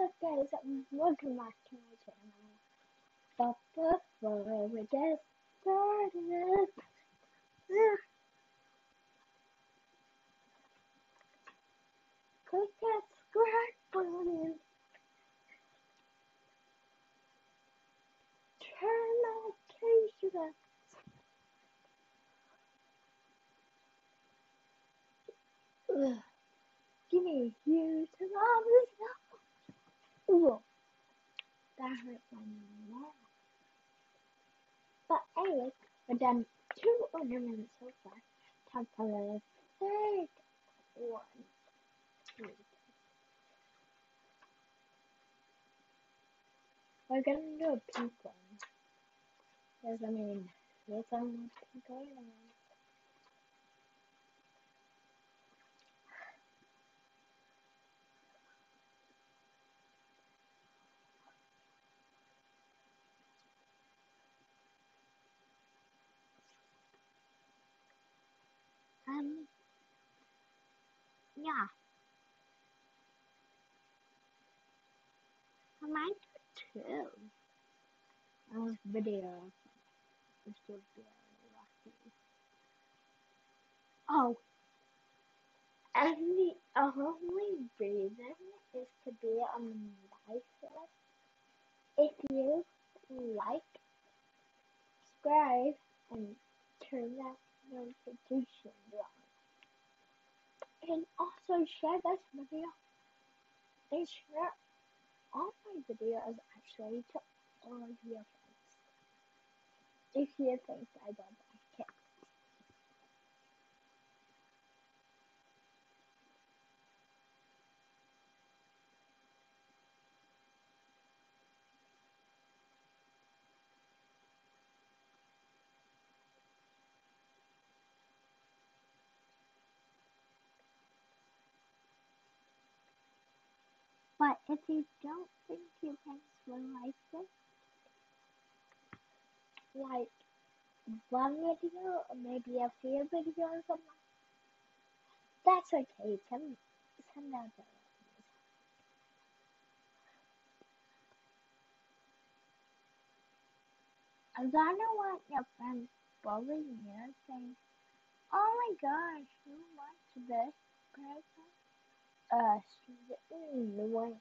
up guys, welcome back to my channel. But before we get started, click that subscribe button, turn notifications on. Give me a huge love. Ooh, that hurt my neck. But anyway, we've done 2 ornaments so far. Time for the third one. We're gonna do a pink one. Because I mean, it's on pink ornament. Yeah, I might do 2. This video is still very lucky. Oh, and the only reason is to be on the nice list. If you like, subscribe, and turn that notification on. And also share this video and share all my videos actually to all of your friends. If you think I don't like it. But if you don't think your friends will like it, like one video or maybe a few videos a month, that's okay. Send out the videos. I don't want your friends bullying you saying, oh my gosh, you watch this person? Wait.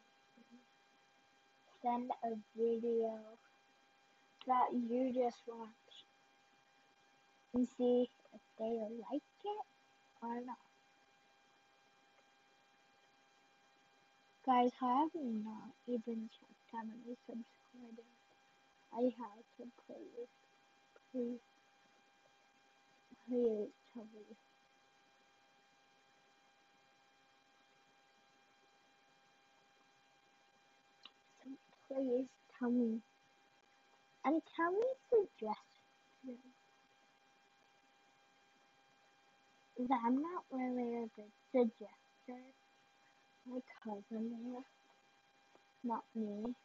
Send a video that you just watched and see if they like it or not. Guys, I have not even checked how many subscribers I have, so please tell me. So please tell me. And tell me suggestions. That I'm not really a good suggester. My cousin is, not me.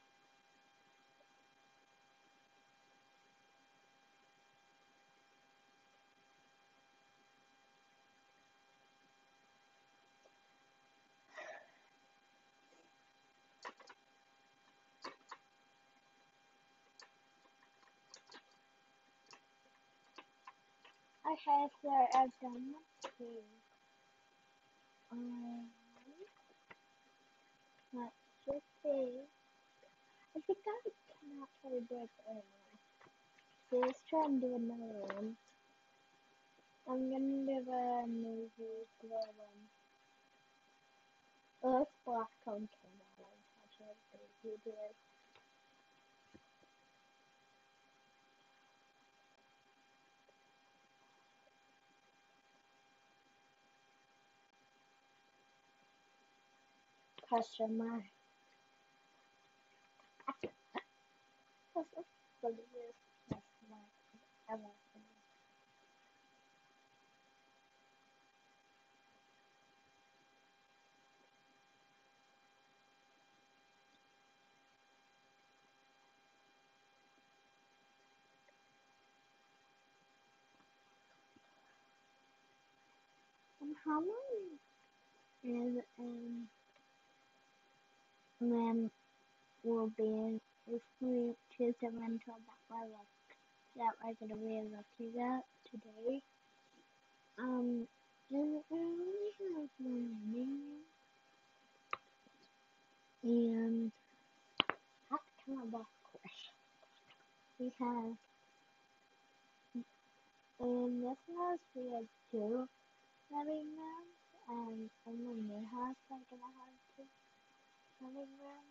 Okay, so I've done the 2. Let's just see. I think I can actually do it anyway. So let's try and do another one. I'm gonna do the movie glow one. Oh, it's black on camera. Actually, you do it. Question mark. That's the funniest question mark I've ever seen. And how many is then will be if we choose a rental that we're gonna be looking at today. And I only have one name, and that's kind of awkward. We have in this house we have two living rooms, and in the new house we're gonna have two living rooms.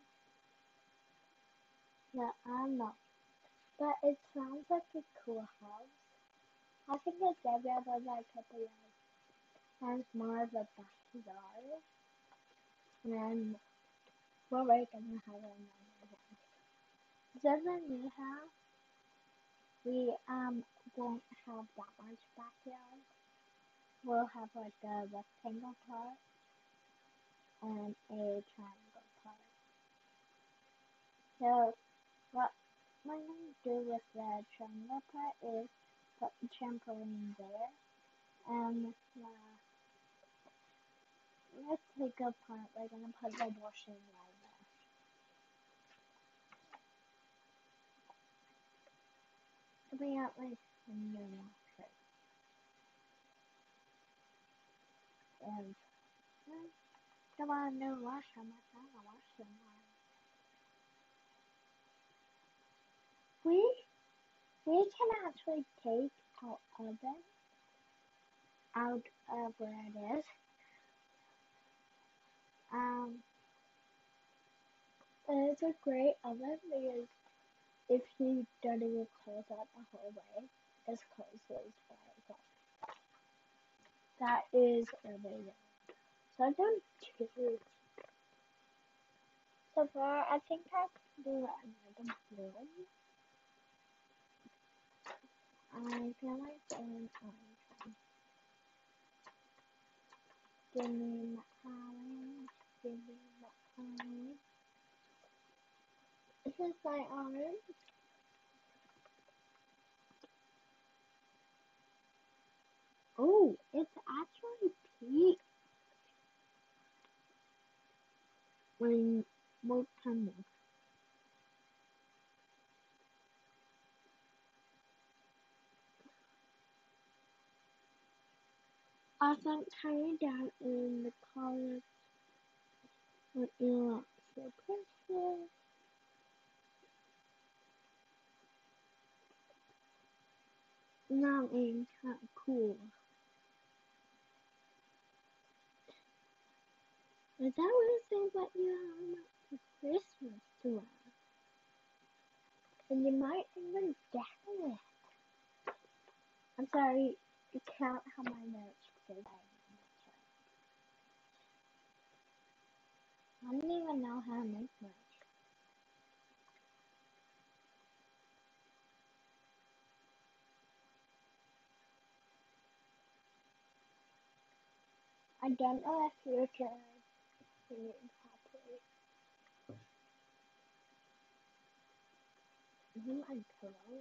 Yeah, I'm not, but it sounds like a cool house. I think it's every other like couple of has more of a backyard, and we're right gonna have another one. So the new house, we won't have that much backyard. We'll have like a rectangle part and a triangle part. So what we're gonna do with the triangle part is put the trampoline there, and let's take a part. We're gonna put the washing line there. To be at least no water. And come on, no wash on my phone. I wash them. We we can actually take our oven out of where it is. Um, it's a great oven because if you don't even close out the whole way, it closes by itself. That is amazing. So I've done two. So far, I think I can do another one. I feel like doing give me my orange, give me my orange. This is my orange. Oh, it's actually pink. When more coming. Also, turn down in the color what you want. So Christmas. Now it's kind of cool. Is that what it says that you have for Christmas to wear? And you might even decorate. I'm sorry, you can't have my notes because I don't even know how to make much. I don't know if you can see it properly. Isn't my pillow?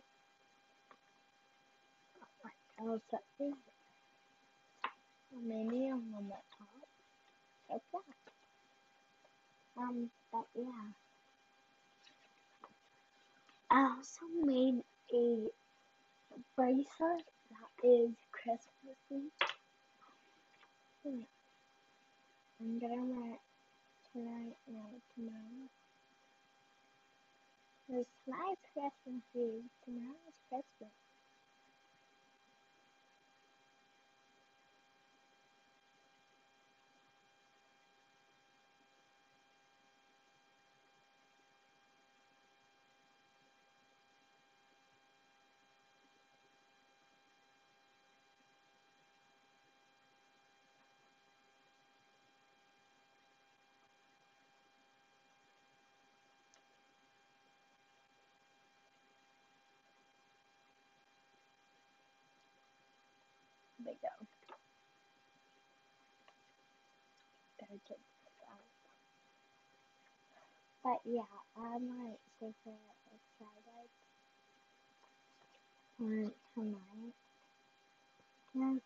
Oh, something. Maybe I'm on the top. Like that. But yeah. I also made a bracelet that is Christmassy. I'm gonna wear it tonight and tomorrow. Because tonight's Christmas Eve, tomorrow's Christmas. There we go. Gotta take this out. But yeah, I'm like super excited for tonight. And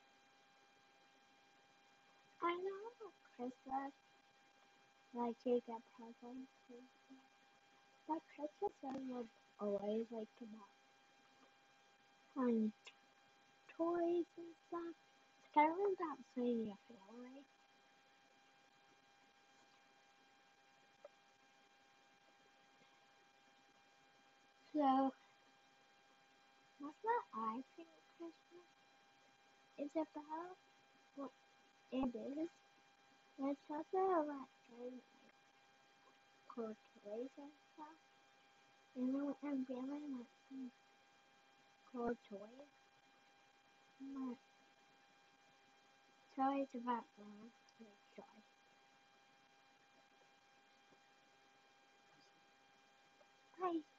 I know Christmas, like you get presents. But Christmas was always like about fun toys and stuff. It's kind of about seeing your family. So that's what I think Christmas is about. What it is. And it's also about getting like cool toys and stuff. You know, and really like some cool toys. But toys about love, like joy. Bye.